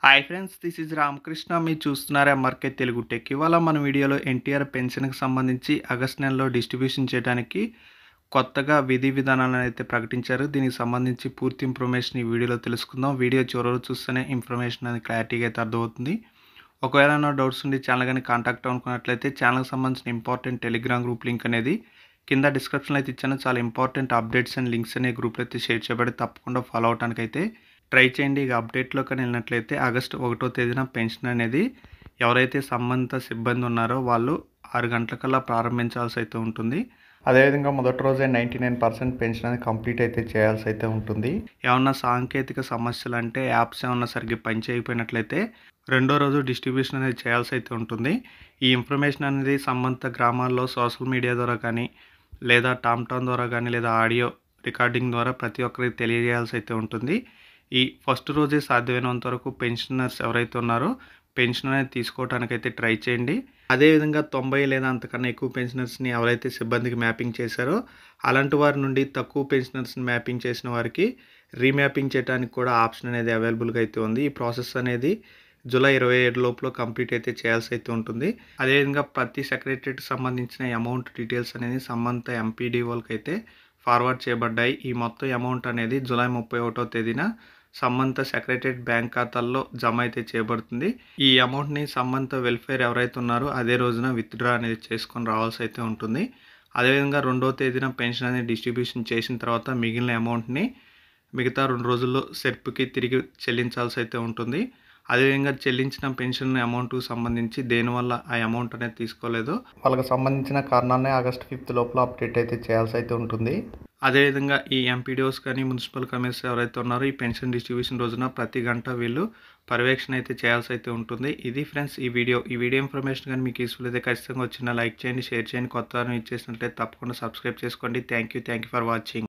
Hi friends, this is Ramakrishna. మీరు చూస్తున్నారు MRK Telugu tech. ఇవాళ మన వీడియోలో ఎన్టీఆర్ పెన్షన్కి సంబంధించి ఆగస్ట్ నెలలో డిస్ట్రిబ్యూషన్ చేయడానికి కొత్తగా విధి విధానాలను అయితే ప్రకటించారు. దీనికి సంబంధించి పూర్తి ఇన్ఫర్మేషన్ ఈ వీడియోలో తెలుసుకుందాం. వీడియో చివరి చూస్తేనే ఇన్ఫర్మేషన్ అనేది క్లారిటీగా అయితే అర్థమవుతుంది. ఒకవేళ నా డౌట్స్ ఉండి ఛానల్ కానీ కాంటాక్ట్ అనుకున్నట్లయితే ఛానల్కి సంబంధించిన ఇంపార్టెంట్ టెలిగ్రామ్ గ్రూప్ లింక్ అనేది కింద డిస్క్రిప్షన్లో అయితే ఇచ్చాను. చాలా ఇంపార్టెంట్ అప్డేట్స్ అండ్ లింక్స్ అనే గ్రూప్లో అయితే షేర్ చేయబడి తప్పకుండా ఫాలో అవడానికి అయితే ట్రై చేయండి. ఇక అప్డేట్లో కానీ వెళ్ళినట్లయితే ఆగస్టు 1వ తేదీన పెన్షన్ అనేది ఎవరైతే సంబంధిత సిబ్బంది ఉన్నారో వాళ్ళు 6 గంటలకల్లా ప్రారంభించాల్సి అయితే ఉంటుంది. అదేవిధంగా మొదటి రోజే 99% పెన్షన్ అనేది కంప్లీట్ అయితే చేయాల్సి అయితే ఉంటుంది. ఏమన్నా సాంకేతిక సమస్యలు అంటే యాప్స్ ఏమన్నా సరిగ్గా పని చేయకపోయినట్లయితే రెండో రోజు డిస్ట్రిబ్యూషన్ అనేది చేయాల్సి అయితే ఉంటుంది. ఈ ఇన్ఫర్మేషన్ అనేది సంబంధిత గ్రామాల్లో సోషల్ మీడియా ద్వారా కానీ లేదా టామ్ ద్వారా కానీ లేదా ఆడియో రికార్డింగ్ ద్వారా ప్రతి ఒక్కరికి తెలియజేయాల్సి అయితే ఉంటుంది. ఈ ఫస్ట్ రోజే సాధ్యమైనంత వరకు పెన్షనర్స్ ఎవరైతే ఉన్నారో పెన్షన్ అనేది తీసుకోవడానికి అయితే ట్రై చేయండి. అదేవిధంగా 90 లేదా అంతకన్నా ఎక్కువ పెన్షనర్స్ని ఎవరైతే సిబ్బందికి మ్యాపింగ్ చేశారో అలాంటి వారి నుండి తక్కువ పెన్షనర్స్ని మ్యాపింగ్ చేసిన వారికి రీమ్యాపింగ్ చేయడానికి కూడా ఆప్షన్ అనేది అవైలబుల్గా అయితే ఉంది. ఈ ప్రాసెస్ అనేది జూలై 27 లోపల కంప్లీట్ అయితే చేయాల్సి అయితే ఉంటుంది. అదేవిధంగా ప్రతి సెక్రటరీకి సంబంధించిన అమౌంట్ డీటెయిల్స్ అనేది సంబంధిత ఎంపీడీఓలకి అయితే ఫార్వర్డ్ చేయబడ్డాయి. ఈ మొత్తం అమౌంట్ అనేది జూలై 31వ తేదీన సంబంధిత సెక్రటరేట్ బ్యాంక్ ఖాతాల్లో జమ అయితే చేయబడుతుంది. ఈ అమౌంట్ని సంబంధిత వెల్ఫేర్ ఎవరైతే ఉన్నారో అదే రోజున విత్డ్రా అనేది చేసుకొని రావాల్సి అయితే ఉంటుంది. అదేవిధంగా 2వ తేదీన పెన్షన్ అనేది డిస్ట్రిబ్యూషన్ చేసిన తర్వాత మిగిలిన అమౌంట్ని మిగతా 2 రోజుల్లో సెర్ప్కి తిరిగి చెల్లించాల్సి అయితే ఉంటుంది. అదేవిధంగా చెల్లించిన పెన్షన్ అమౌంట్కి సంబంధించి దేనివల్ల ఆ అమౌంట్ అనేది తీసుకోలేదో వాళ్ళకి సంబంధించిన కారణాన్ని ఆగస్ట్ 5 లోపల అప్డేట్ అయితే చేయాల్సి అయితే ఉంటుంది. అదేవిధంగా ఈ ఎంపీడీఓస్ కానీ మున్సిపల్ కమిషనర్స్ ఎవరైతే ఉన్నారో ఈ పెన్షన్ డిస్ట్రిబ్యూషన్ రోజున ప్రతి గంట వీళ్ళు పర్యవేక్షణ అయితే చేయాల్సి అయితే ఉంటుంది. ఇది ఫ్రెండ్స్ ఈ వీడియో ఇన్ఫర్మేషన్ కానీ మీకు యూస్ఫుల్ అయితే ఖచ్చితంగా వచ్చిన లైక్ చేయండి, షేర్ చేయండి. కొత్త వారిని ఇచ్చేసినట్లయితే తప్పకుండా సబ్స్క్రైబ్ చేసుకోండి. Thank you for watching.